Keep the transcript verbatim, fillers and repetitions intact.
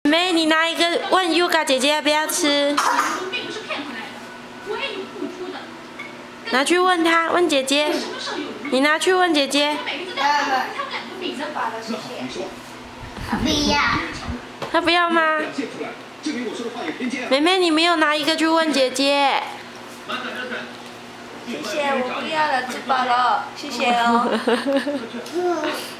妹，你拿一个问 Yuga 姐姐要不要吃？拿去问她，问姐姐。你拿去问姐姐。 不要。 她不要吗？妹妹，你没有拿一个去问姐姐。 谢谢，我不要了，吃饱了，谢谢哦。